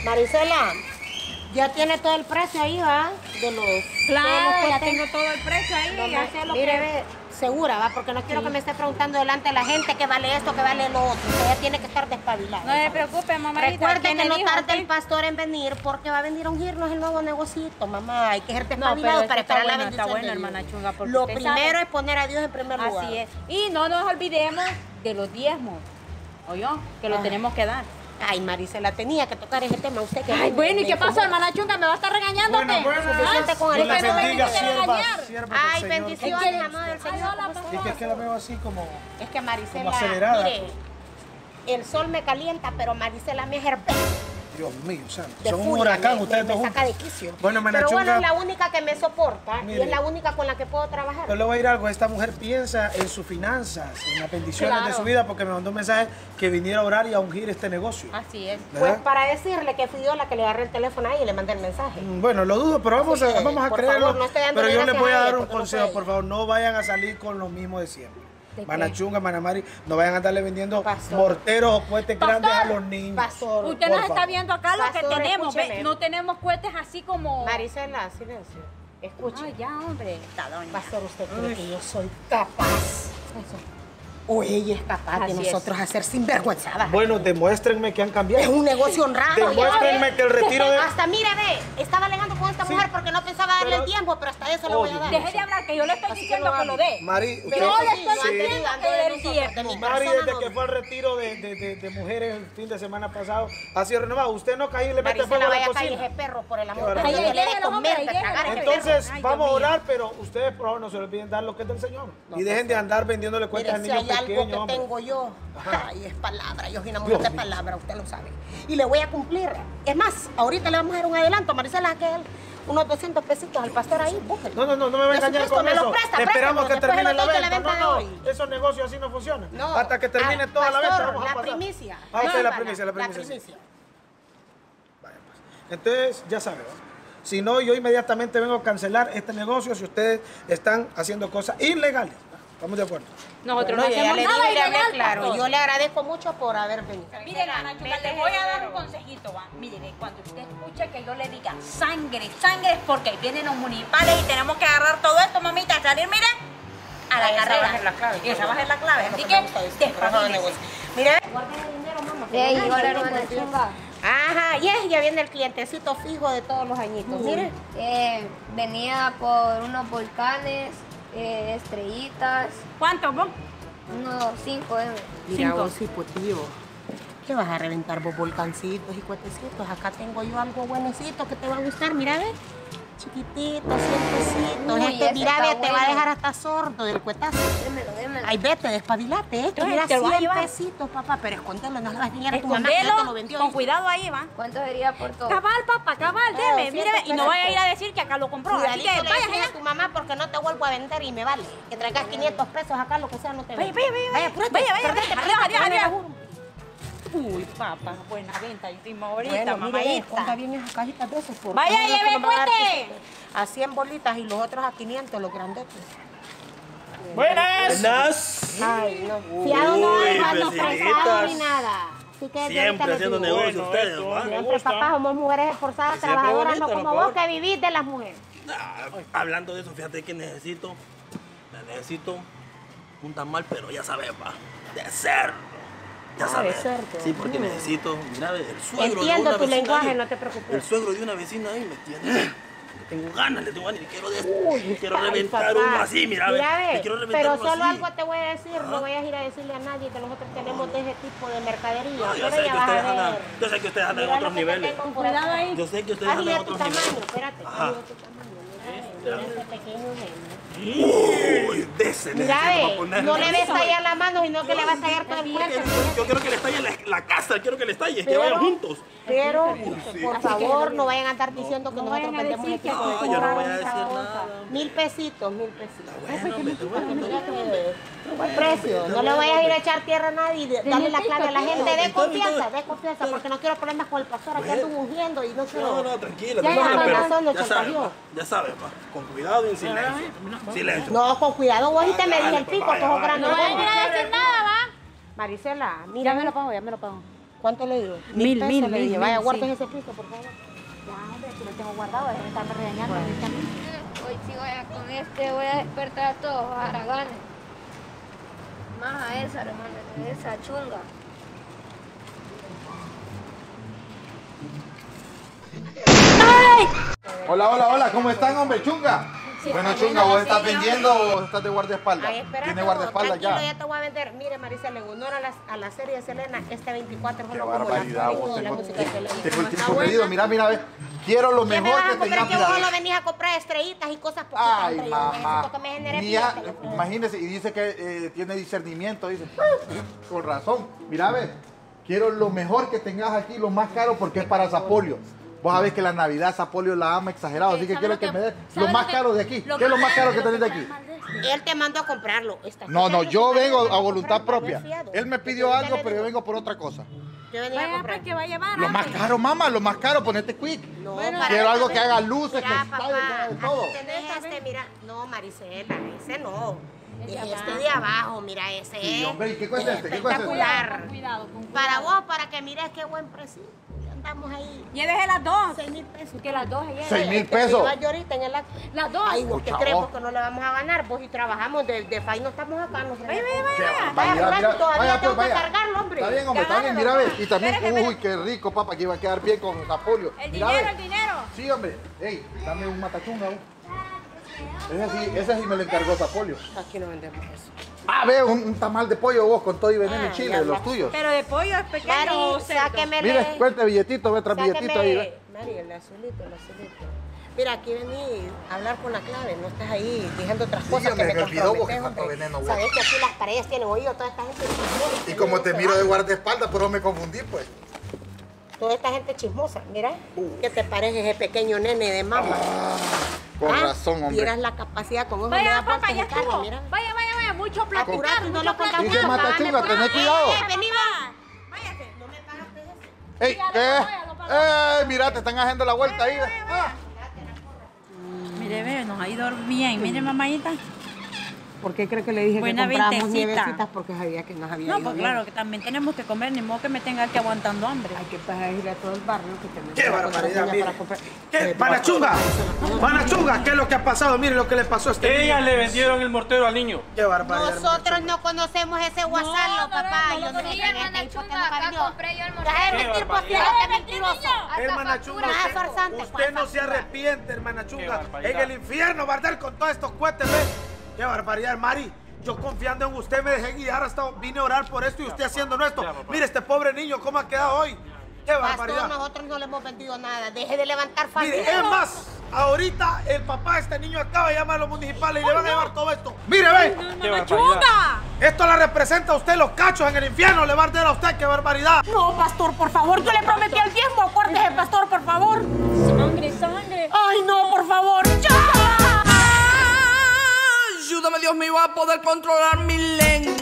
Marisela, ya tiene todo el precio ahí, ¿va? De los... Claro, ya tengo todo el precio ahí. No, Ya sé lo mire, que... ve, segura, ¿va? Porque no quiero que me esté preguntando delante de la gente que vale esto, que vale lo otro. Usted ya tiene que estar despabilada. No se preocupe, mamadita. Recuerde que no dijo, tarde ¿sí? el pastor en venir porque va a venir a ungirnos el nuevo negocito, mamá. Hay que ser No, despabilado pero para está esperar la bueno, bendición está bueno, de hermana Dios. chunga, porque Lo usted primero sabe. es poner a Dios en primer lugar. Así es. Y no nos olvidemos de los diezmos. ¿Oyó? Que los tenemos que dar. Ay, Marisela, tenía que tocar ese tema. Usted que... Ay, bueno, ¿y qué pasó, hermana chunga? ¿Me va a estar regañándote? Bueno, Suficiente con el Dios la tema. bendiga, Usted me va a sierva, regañar. sierva Ay, del Señor. bendiciones, amado del Señor. hola, ¿Cómo Y está? que la veo así como Es que Marisela, como acelerada. mire, el sol me calienta, pero Marisela me herve. Dios mío, santo. De Son un furia, huracán me ustedes dos saca de juntos. quicio. Bueno, Pero bueno, Manachunga, es la única que me soporta y Mire. es la única con la que puedo trabajar. yo le voy a ir algo. Esta mujer piensa en sus finanzas, en las bendiciones de Claro. su vida, porque me mandó un mensaje que viniera a orar y a ungir este negocio. Así es. Pues ¿Verdad? para decirle que fui yo la que le agarré el teléfono ahí y le mandé el mensaje. Bueno, lo dudo, pero vamos Así que, a por creerlo. favor, no estoy dándole Pero yo les gracias voy a a dar ella, un porque no consejo, fue por favor, no vayan a salir con lo mismo de siempre. ¿De qué? Manachunga, Manamari, no vayan a estarle vendiendo Pastor. morteros o cohetes Pastor. grandes a los niños. Pastor, Usted por nos está favor. viendo acá lo que Pastor, tenemos. ¿ve? escúcheme. No tenemos cohetes así como... Marisela, silencio. Escuche. Ay, ya, hombre. Esta doña. Pastor, ¿usted cree que yo soy capaz? ¿O ella es capaz de Así es. nosotros hacer sinvergüenzadas? Bueno, demuéstrenme que han Es cambiado. un negocio honrado. ya Demuéstrenme ve. que el retiro de... Hasta mire, ve, estaba alegando con esta Sí, mujer porque no pensaba darle pero- el tiempo, pero hasta eso le voy a dar. Deje de hablar, que yo le estoy Así diciendo que que lo dé. Mari, usted... Pero Yo le sí, estoy yo diciendo ando que de del nosotros, diezmo. de mi Mari, persona desde no. que fue al retiro de mujeres el fin de semana pasado, ha sido renovado. Usted no cae y le mete Marisela, fuego a la vaya a caer cocina. ese perro, por el amor Qué de Dios. barbaridad. Que le dé Déjelo, comer, hombre, de tragar ese Entonces, Ay, Dios vamos a mío. orar, pero ustedes, por favor, no se olviden dar lo que es del Señor. No, Y dejen por de favor. andar vendiéndole cuentas a Mire, si niños hay algo pequeños, que hombre. tengo yo, Ajá. ay, es palabra. Yo soy una Dios mujer de mío. palabra, usted lo sabe. Y le voy a cumplir. Es más, ahorita le vamos a dar un adelanto. Marisela, aquel, unos 200 pesitos al pastor ahí, búsquelo. No me va a engañar Jesucristo, con me eso. los presta, Esperamos que préstamelo, después termine lo la doy de la venta. venta de No, hoy. esos negocios así no funcionan. No. Hasta que termine Ah, toda la venta, pastor, vamos a la pasar. primicia. Ah, ok, la Llévala, primicia, la La primicia. sí. primicia. Vaya, pues. Entonces, ya saben, ¿no? Si no, yo inmediatamente vengo a cancelar este negocio si ustedes están haciendo cosas ilegales. ¿Estamos de acuerdo? Nosotros Bueno, no yo ya hacemos le nada dije y le hablé ilegal, claro. pastor. Yo le agradezco mucho por haber venido. Mire, hermana chula, le voy a dar un consejito, va. Mire, ve, cuando usted escuche que yo le diga sangre, sangre es porque vienen los municipales y tenemos que agarrar todo esto, mamita, salir, mire, a la Esa carrera. va a ser la clave. Y esa va a ser la clave. Así Lo que, me gusta decir, trabajo de despabilese. negocio. Mire, guarden el dinero, mamá. que Ey, no hola, hay hermana tiempo de chunga. Ajá, ya viene el clientecito fijo de todos los añitos. Mire. Venía por unos volcanes, estrellitas, ¿Cuánto, vos? unos 5 Mira, Cinco. vos sí, putillo. ¿Qué vas a reventar vos volcancitos y cuetecitos? Acá tengo yo algo buenecito que te va a gustar, mira, ve. Chiquitito, 100 pesitos. Uy, Este, ese mira, está ve, te va a bueno. dejar hasta sordo del cuetazo. Démelo. Ay, vete, despabilate. Esto, Entonces, mira, ¿te lo vas a 100 llevar? pesitos, papá. Pero escóndelo, no le vas a enseñar a tu mamá que no te lo Escondelo, vendió. con cuidado ahí, va. ¿Cuánto sería por todo? Cabal, papá, cabal, Oh, deme, sí, mire, ve, y no perfecto. vaya a ir a decir que acá lo compró. Así Cuidadito que le vaya decís allá. a tu mamá porque no te vuelvo a vender y me vale. Que traigas 500 pesos acá, lo que sea, no te Vaya, vendo. vaya, apúrate, vaya, vaya, perdete, vaya, perdete, adiós, me adiós. lo juro. Uy, papá, buena venta hicimos ahorita, Bueno, mire, mamadita. ponga bien esas cajitas de esos. porque Vaya, uno que lleve no me va a dar cuete. a 100 bolitas y los otros a 500, los grandotes. Buenas. Ay, no. Fiado no Uy, hay mano vecinitas. prestado ni nada. Así que Siempre haciendo negocio ustedes, ¿va? Siempre, papá, somos mujeres esforzadas, Siempre trabajadoras, no bonito, como lo vos peor. que vivís de las mujeres. Hablando de eso, fíjate que necesito un tamal, pero ya sabes, va, de cerdo. Ya Ah, sabes. de cerdo. Sí, porque necesito, mira, el suegro de Entiendo una tu vecina lenguaje, ahí. no te preocupes. El suegro de una vecina ahí me tiene. Tengo ganas, le tengo ganas y quiero quiero Ay, reventar papá. uno así, mira, ve, ve, le quiero reventar pero uno solo así. algo te voy a decir, no vayas a ir a decirle a nadie que nosotros tenemos de ese tipo de mercadería. No, yo pero sé que ya vas a ustedes ver. andan, yo sé que ustedes andan en Mira otros lo que te niveles. tengo por Cuidado acá. ahí. Yo sé que ustedes andan Ay, en de tu otros tamaño, niveles. espérate. Ajá. Ay, de tu tamaño. Mira ese pequeño nene. Uy, de ese Mira, necesito para ve, ponerle. no le ves tallar la mano, sino que le vas a tallar todo el cuerpo. Yo quiero que le estalle la casa, quiero que le estalle, que vayan juntos. Pero, sí. por favor, no vayan a estar diciendo que no nosotros vayan a vendemos decir este que tipo de No, cosas. yo no voy a decir nada. 1000 pesitos, 1000 pesitos. Bueno, vete, bueno. Mira que buen precio. No le vayas a ir a echar tierra a nadie y darle la clave a la gente. De confianza, porque no quiero problemas con el pastor. Aquí ando ungiendo y no quiero. No, tranquila, Ya, tranquila, ya, pero razón, lo ya sabes, chantajeó. pa, ya sabes, pa, con cuidado y en silencio. Silencio. No, con cuidado, vos y te me dije el pico, Vaya, todos vaya. grandes. No vayan a ir a decir nada, va. Marisela, Ya mira, me lo pago, ya me lo pago. ¿Cuánto le dio? 1000, pesos 1000, le dije. 1000, Vaya, sí. guarden ese piso, por favor. Ya, hombre, si lo tengo guardado, déjame estarme regañando. Hoy sí voy a con este, voy a despertar a todos los haraganes. Más a esa, hermano, a esa chunga. Hola, hola, hola, ¿cómo están, hombre? Chunga. Bueno, Chunga, ¿vos estás vendiendo o estás de guardaespaldas? Ay, espera, ¿Tiene no, guardaespaldas tranquilo, ya? ya te voy a vender. Mire, Maricela, en honor a la serie de Selena, este 24 Qué solo como barbaridad, la, vos. la música de Selena. Tengo el Está tiempo buena. perdido. Mira, ve. Quiero lo ¿Qué me mejor vas a que comprar? tengas. Que vos Mira, solo venís a comprar estrellitas y cosas poquitas. ay, hombre, yo mamá. necesito que me genere Mira, billete. imagínese, y dice que tiene discernimiento, dice. Con razón. Mira, ve. Quiero lo mejor que tengas aquí, lo más caro, porque es para Zapolio. Vos sabés que la Navidad Zapolio la ama exagerado, así que quiero que me des lo más caro de aquí. ¿Qué es lo más caro que tenés de aquí? Él te mandó a comprarlo. No, yo vengo a voluntad comprar, propia. no es fiado. Él me pidió Yo algo, le pero yo digo, vengo por otra cosa. Yo venía a Vaya, comprar. pues, que va a llevar. Lo más caro, mamá, lo más caro, ponete quick. No, Quiero algo que haga luces, que mira, estalle, que haga de papá, todo. aquí tenés este, mira. No, Maricela, ese no. Este de abajo, mira, ese Sí, es hombre, ¿y qué cuesta este? ¿Qué cuesta este? espectacular. Cuidado, con Para vos, para que mires qué buen precio. Andamos ahí. Llévese las dos. 6,000 pesos. Que las dos se lleven. 6,000 Te pesos. iba yo ahorita en el acto. Las dos. Ay, vos, ¿qué Pucha, crees? vos. Porque no le vamos a ganar. Vos y trabajamos de FAI, no estamos acá. No Vaya, vaya. Vaya, Frank, todavía tengo pues, que cargarlo, hombre. Está bien, hombre, está bien, mira, ve. Y también, uy, qué rico, papá, que iba a quedar bien con el Zapolio. El Mira, dinero, ve. el dinero. Sí, hombre. Ey, dame un matachunga, vos. Ese sí me lo encargó Zapolio. Aquí no vendemos eso. Ah, ve, un tamal de pollo vos con todo y veneno en chile, ya, de los ya. tuyos. Pero de pollo es pequeño Mari, o cerdo. sáquemele. Mire, cuente billetito, ve, tras billetito ahí, ve. Mari, el azulito, el azulito. Mira, aquí vení a hablar con la clave, no estás ahí diciendo otras Sí, cosas hombre, que me me olvidó vos comprometes, que tanto hombre. veneno, vos. Sabés que aquí las paredes tienen oído, toda esta gente chismosa. Y como te miro de guardaespaldas, por eso me confundí, pues. Toda esta gente chismosa, mira, ¿qué te parece ese pequeño nene de mamá? Con razón, hombre. Vieras la capacidad con ojos de Vaya, dar papá, vueltas ya en carro, estuvo. mira. Vaya, mucho platicar, Apurate, no mucho lo contamos. Dice Matachunga, tenés cuidado. Vení, va. Váyase. No me pagaste eso. Ey, ¿qué? Mira, te están haciendo la vuelta ahí, ve. Ah. Mire, ve, nos ha ido bien. Mire, mamadita. ¿Por qué cree que le dije Buena que compramos vientecita. nievecitas? Porque sabía que nos había No, ido pues bien. claro, que también tenemos que comer, ni modo que me tenga aquí aguantando hambre. Hay que ir a todo el barrio que tenemos. ¡Qué que barbaridad! contraseña Mire. para comprar. ¿Qué? ¡Panachunga! ¡Panachunga! ¿Qué es lo que ha pasado? Mire lo que le pasó a este Ellas niño. le vendieron el mortero al niño. ¡Qué barbaridad! Nosotros no conocemos ese WhatsApp, papá. Yo no Sí, sé hermana qué Chunga, acá compré yo el Deja de mortero. mentir, barbaridad. posible, mentiroso. Hermana Chunga, Nada farsante, usted no se factura. arrepiente, hermana Qué Chunga. barbaridad. En el infierno va a arder con todos estos cohetes, ¿ves? ¡Qué barbaridad, Mari! Yo confiando en usted me dejé guiar hasta vine a orar por esto y usted haciendo esto. Ya, papá. Mire este pobre niño cómo ha quedado hoy. ¡Qué Pastor, barbaridad! nosotros no le hemos vendido nada. Deje de levantar Mire, falsos. es más, ahorita el papá de este niño acaba de llamar a los municipales y le van a llevar todo esto. Mire, ve, ¡Qué barbaridad! ¡Chunga! esto la representa a usted los cachos en el infierno, le va a arder a usted, qué barbaridad. No, pastor, por favor, yo le prometí el diezmo. Acuérdese, pastor, por favor. Sangre, sangre. Ay, no, por favor. ¡Ya! Ayúdame, Dios mío, a poder controlar mi lengua.